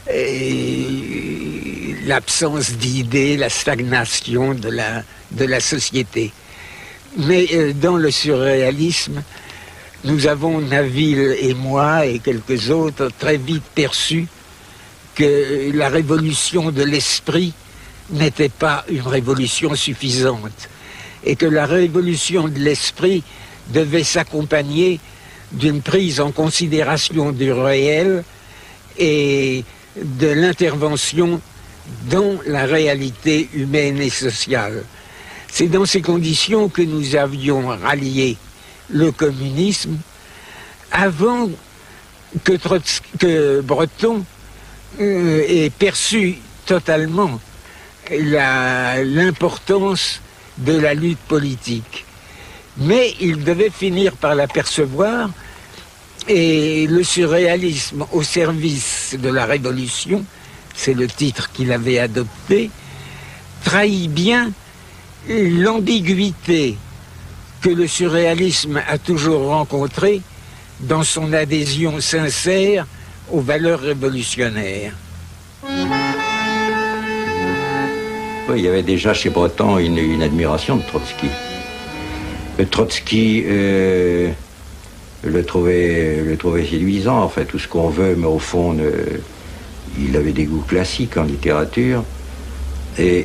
l'absence d'idées, la stagnation de la société. Mais dans le surréalisme, nous avons, Naville et moi et quelques autres, très vite perçu que la révolution de l'esprit n'était pas une révolution suffisante et que la révolution de l'esprit devait s'accompagner d'une prise en considération du réel et de l'intervention dans la réalité humaine et sociale. C'est dans ces conditions que nous avions rallié le communisme avant que Breton ait perçu totalement l'importance de la lutte politique. Mais il devait finir par l'apercevoir et le surréalisme au service de la révolution, c'est le titre qu'il avait adopté, trahit bien l'ambiguïté que le surréalisme a toujours rencontrée dans son adhésion sincère aux valeurs révolutionnaires. Oui, il y avait déjà chez Breton une admiration de Trotsky. Trotsky le trouvait séduisant, en fait, tout ce qu'on veut, mais au fond, il avait des goûts classiques en littérature. Et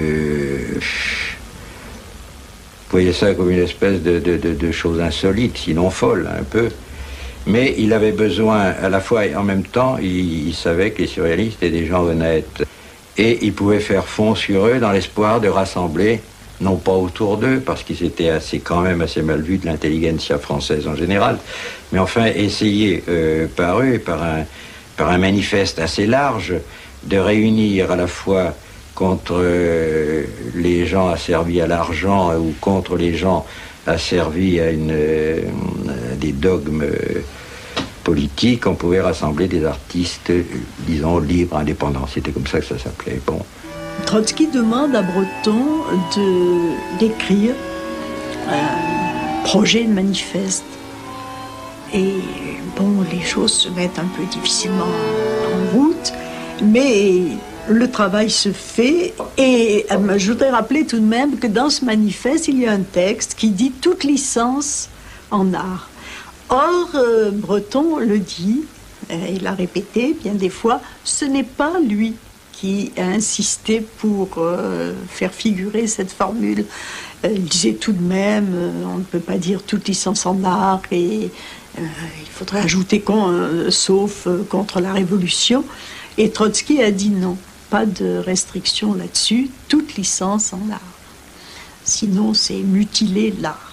vous voyez ça comme une espèce de chose insolite, sinon folle, un peu. Mais il avait besoin, à la fois, en même temps, il savait que les surréalistes étaient des gens honnêtes. Et il pouvait faire fond sur eux dans l'espoir de rassembler, non pas autour d'eux, parce qu'ils étaient quand même assez mal vus de l'intelligentsia française en général, mais enfin essayer par eux, par un manifeste assez large, de réunir à la fois contre les gens asservis à l'argent ou contre les gens asservis à des dogmes politiques. On pouvait rassembler des artistes, disons, libres, indépendants. C'était comme ça que ça s'appelait. Bon. Trotsky demande à Breton d'écrire un projet de manifeste. Et bon, les choses se mettent un peu difficilement en route, mais le travail se fait. Et je voudrais rappeler tout de même que dans ce manifeste, il y a un texte qui dit « toute licence en art ». Or, Breton le dit, il l'a répété bien des fois, ce n'est pas lui qui a insisté pour faire figurer cette formule. Il disait tout de même, on ne peut pas dire toute licence en art et il faudrait ajouter sauf contre la révolution. Et Trotsky a dit non, pas de restriction là-dessus, toute licence en art. Sinon, c'est mutiler l'art.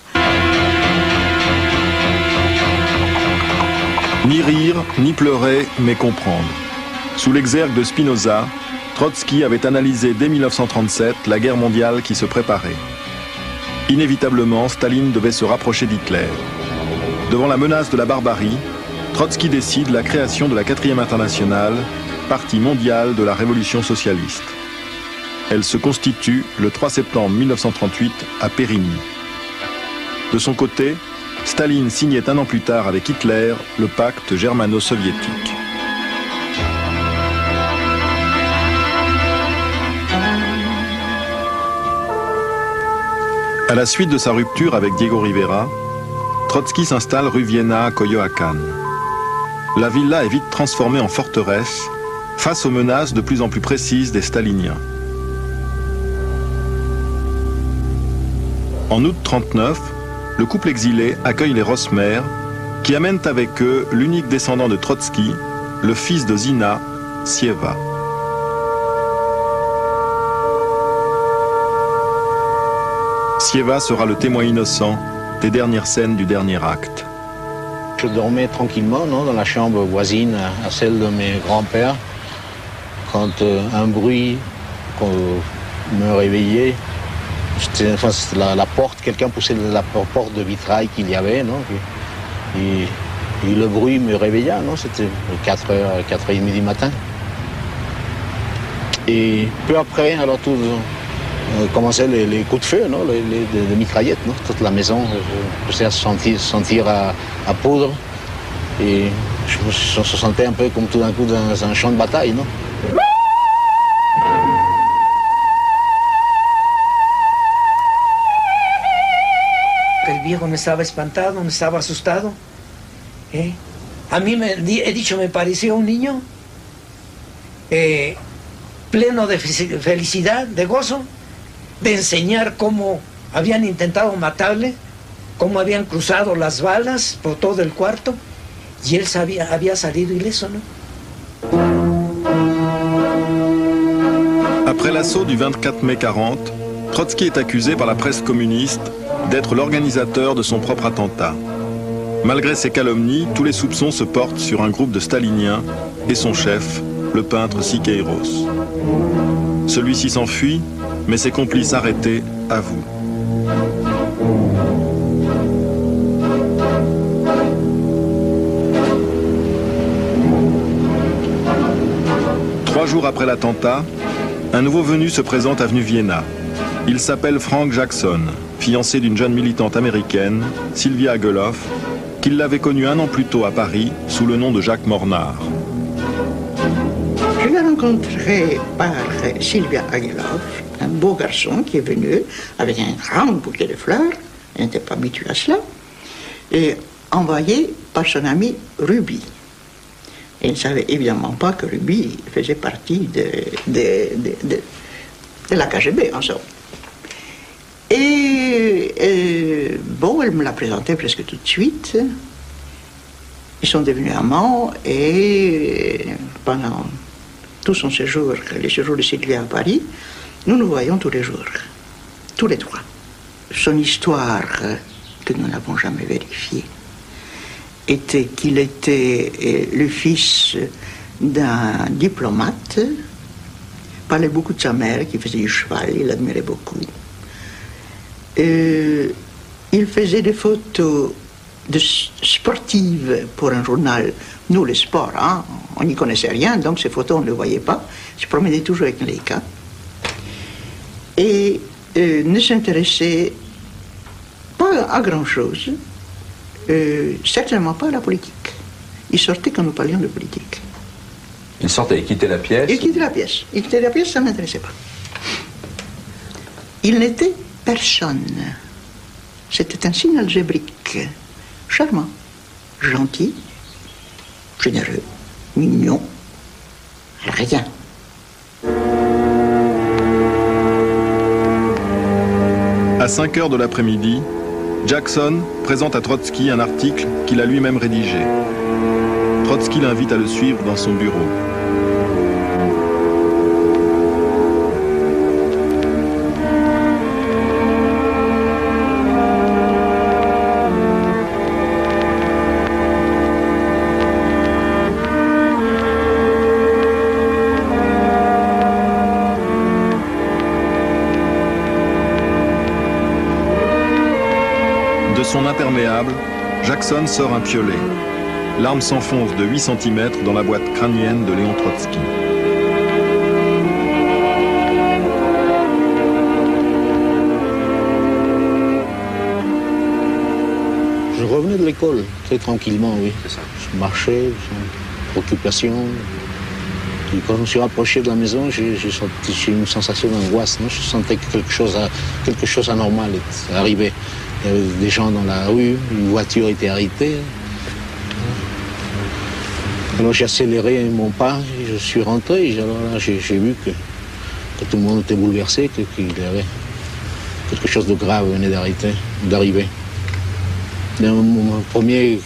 Ni rire, ni pleurer, mais comprendre. Sous l'exergue de Spinoza, Trotsky avait analysé dès 1937 la guerre mondiale qui se préparait. Inévitablement, Staline devait se rapprocher d'Hitler. Devant la menace de la barbarie, Trotsky décide la création de la 4e Internationale, parti mondial de la révolution socialiste. Elle se constitue le 3 septembre 1938 à Périgny. De son côté, Staline signait un an plus tard avec Hitler le pacte germano-soviétique. À la suite de sa rupture avec Diego Rivera, Trotsky s'installe rue Vienna à Coyoacán. La villa est vite transformée en forteresse face aux menaces de plus en plus précises des staliniens. En août 1939, le couple exilé accueille les Rossmer, qui amènent avec eux l'unique descendant de Trotsky, le fils de Zina, Sieva. Sieva sera le témoin innocent des dernières scènes du dernier acte. Je dormais tranquillement dans la chambre voisine à celle de mes grands-pères quand un bruit me réveillait. C'était la porte, quelqu'un poussait la porte de vitrail qu'il y avait, non? Et le bruit me réveilla, non? C'était 4h, 4h30 du matin. Et peu après, alors tout commençaient les coups de feu, non? Les mitraillettes, non? Toute la maison, je commençais à sentir à poudre. Et je se sentais un peu comme tout d'un coup dans un champ de bataille, non? El viejo no estaba espantado, no estaba asustado. A mí he dicho, me pareció un niño pleno de felicidad, de gozo, de enseñar cómo habían intentado matarle, cómo habían cruzado las balas por todo el cuarto, y él había salido ileso, ¿no? Après l'assaut du 24 mai 40, Trotsky est accusé par la presse communiste d'être l'organisateur de son propre attentat. Malgré ces calomnies, tous les soupçons se portent sur un groupe de staliniens et son chef, le peintre Siqueiros. Celui-ci s'enfuit, mais ses complices arrêtés avouent. Trois jours après l'attentat, un nouveau venu se présente avenue Vienna. Il s'appelle Frank Jackson, fiancé d'une jeune militante américaine, Sylvia Ageloff, qu'il l'avait connue un an plus tôt à Paris sous le nom de Jacques Mornard. Je l'ai rencontré par Sylvia Ageloff, un beau garçon qui est venu avec un grand bouquet de fleurs, il n'était pas habitué à cela, et envoyé par son ami Ruby. Et il ne savait évidemment pas que Ruby faisait partie de la KGB, en somme. Et bon, elle me l'a présenté presque tout de suite. Ils sont devenus amants et pendant tout son séjour, le séjour de Sylvia à Paris, nous nous voyons tous les jours, tous les trois. Son histoire, que nous n'avons jamais vérifiée, était qu'il était le fils d'un diplomate, parlait beaucoup de sa mère qui faisait du cheval, il l'admirait beaucoup. Il faisait des photos sportives pour un journal. Nous, le sport, hein, on n'y connaissait rien, donc ces photos, on ne les voyait pas. Il se promenait toujours avec Leica. Et ne s'intéressait pas à grand-chose, certainement pas à la politique. Il sortait quand nous parlions de politique. Il sortait, il quittait la pièce? Il quittait la pièce. Il quittait la pièce, ça ne m'intéressait pas. Il n'était personne. C'était un signe algébrique, charmant, gentil, généreux, mignon, rien. À 5 h de l'après-midi, Jackson présente à Trotsky un article qu'il a lui-même rédigé. Trotsky l'invite à le suivre dans son bureau. De son imperméable, Jackson sort un piolet. L'arme s'enfonce de 8 cm dans la boîte crânienne de Léon Trotsky. Je revenais de l'école, très tranquillement, oui. Je marchais, sans préoccupation. Et quand je me suis rapproché de la maison, j'ai eu une sensation d'angoisse. Je sentais que quelque chose anormal est arrivé. Il y avait des gens dans la rue, une voiture était arrêtée. Alors j'ai accéléré mon pas, et je suis rentré, et alors là j'ai vu que tout le monde était bouleversé, qu'il y avait quelque chose de grave venait d'arriver. Mon premier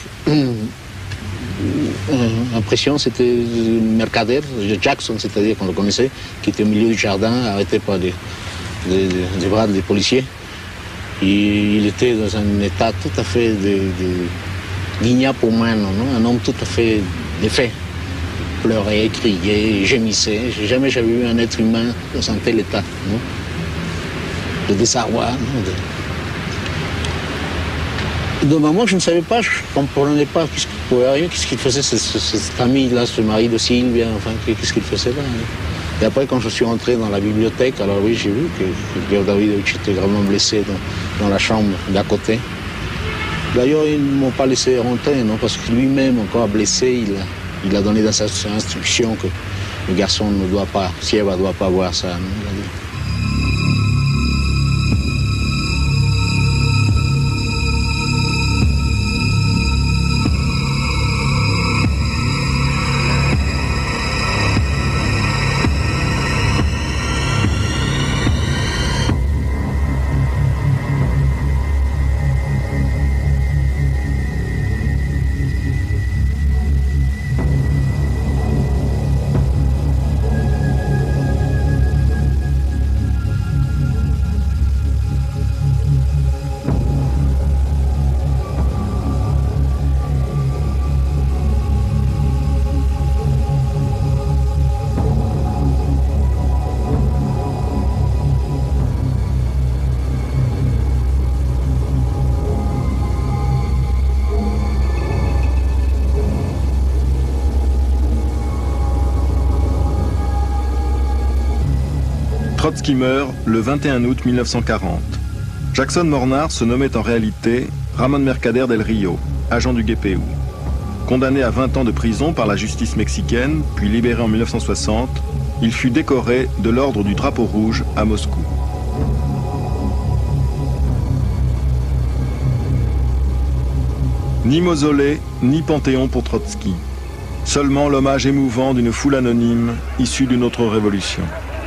impression, c'était Mercader, Jackson, c'est-à-dire qu'on le connaissait, qui était au milieu du jardin, arrêté par des bras des policiers. Et il était dans un état tout à fait d'ignapo humano, un homme tout à fait défait. Il pleurait, criait, gémissait. Jamais j'avais vu un être humain dans un tel état, non? De désarroi. De moment, je ne savais pas, je ne comprenais pas qu'est-ce qu'il pouvait arriver, qu'est-ce qu'il faisait, cette famille-là, ce mari de Sylvia, enfin, qu'est-ce qu'il faisait là. Et après, quand je suis rentré dans la bibliothèque, alors oui, j'ai vu que Pierre Davidovich était gravement blessé dans la chambre d'à côté. D'ailleurs, ils ne m'ont pas laissé rentrer, non, parce que lui-même, encore blessé, il a donné dans sa instruction que le garçon ne doit pas, Sieva ne doit pas voir ça. Non. Trotsky meurt le 21 août 1940. Jackson Mornar se nommait en réalité Ramón Mercader del Río, agent du GPU. Condamné à 20 ans de prison par la justice mexicaine, puis libéré en 1960, il fut décoré de l'ordre du Drapeau Rouge à Moscou. Ni mausolée, ni panthéon pour Trotsky. Seulement l'hommage émouvant d'une foule anonyme issue d'une autre révolution.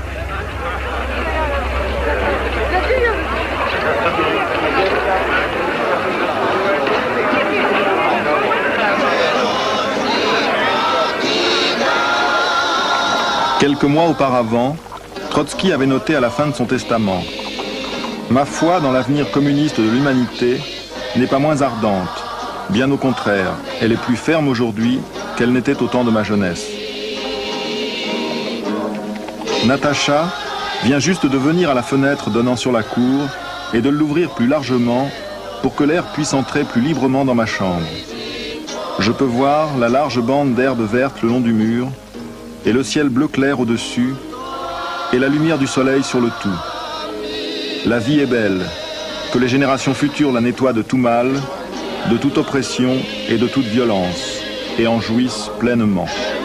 Quelques mois auparavant, Trotsky avait noté à la fin de son testament « Ma foi dans l'avenir communiste de l'humanité n'est pas moins ardente. Bien au contraire, elle est plus ferme aujourd'hui qu'elle n'était au temps de ma jeunesse. » Natacha vient juste de venir à la fenêtre donnant sur la cour et de l'ouvrir plus largement pour que l'air puisse entrer plus librement dans ma chambre. Je peux voir la large bande d'herbe verte le long du mur et le ciel bleu clair au-dessus, et la lumière du soleil sur le tout. La vie est belle, que les générations futures la nettoient de tout mal, de toute oppression et de toute violence, et en jouissent pleinement.